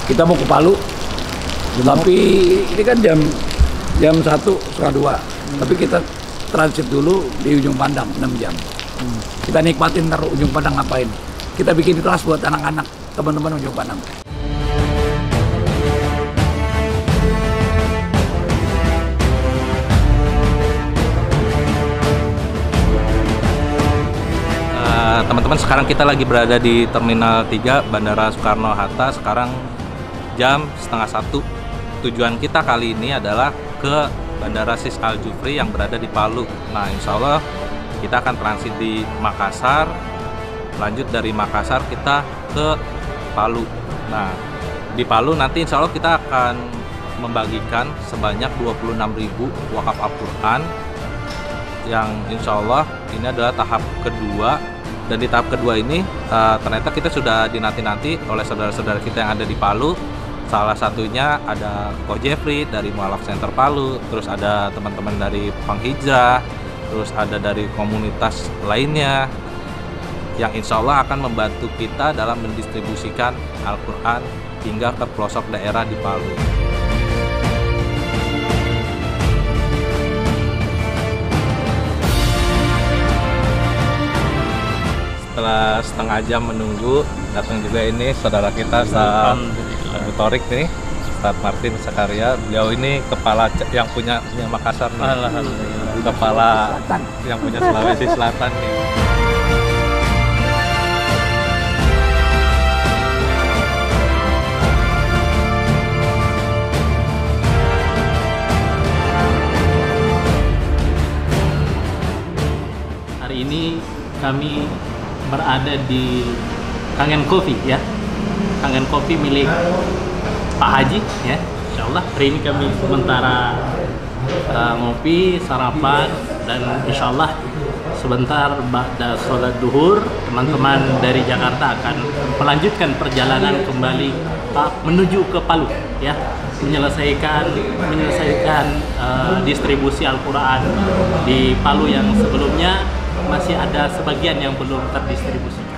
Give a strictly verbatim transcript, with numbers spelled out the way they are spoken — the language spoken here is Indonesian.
kita mau ke Palu, tapi ini kan jam jam satu setengah dua, hmm. tapi kita transit dulu di Ujung Pandang enam jam. Hmm. Kita nikmatin ntar Ujung Pandang ngapain. Kita bikin kelas buat anak-anak, teman-teman Ujung Pandang. Teman-teman, sekarang kita lagi berada di Terminal tiga Bandara Soekarno-Hatta. Sekarang jam setengah satu. Tujuan kita kali ini adalah ke Bandara Sis Al Jufri yang berada di Palu. Nah, insya Allah kita akan transit di Makassar. Lanjut dari Makassar kita ke Palu. Nah, di Palu nanti insya Allah kita akan membagikan sebanyak dua puluh enam ribu wakaf Al-Quran. Yang insya Allah ini adalah tahap kedua. Dan di tahap kedua ini uh, ternyata kita sudah dinanti-nanti oleh saudara-saudara kita yang ada di Palu. Salah satunya ada Ko Jeffrey dari Mualaf Center Palu, terus ada teman-teman dari Panghijrah, terus ada dari komunitas lainnya yang insya Allah akan membantu kita dalam mendistribusikan Al-Quran hingga ke pelosok daerah di Palu. Setelah setengah jam menunggu, datang juga ini saudara kita, Ustaz Abu Thorik nih, Ustaz Martin Sakaria. Beliau ini kepala yang punya yang Makassar nih, kepala yang punya Sulawesi Selatan nih. Hari ini kami berada di Kangen Coffee ya, Kangen Coffee milik Pak Haji ya. Insya Allah hari ini kami sementara uh, ngopi, sarapan, dan insya Allah sebentar ba'da sholat duhur teman-teman dari Jakarta akan melanjutkan perjalanan kembali uh, menuju ke Palu ya, menyelesaikan menyelesaikan uh, distribusi Al-Quran di Palu yang sebelumnya masih ada sebagian yang belum terdistribusi.